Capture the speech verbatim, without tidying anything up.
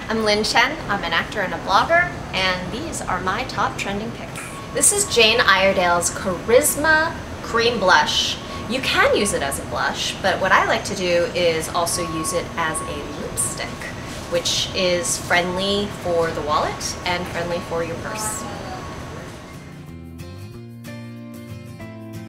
I'm Lynn Chen, I'm an actor and a blogger, and these are my top trending picks. This is Jane Iredale's Charisma Cream Blush. You can use it as a blush, but what I like to do is also use it as a lipstick, which is friendly for the wallet and friendly for your purse.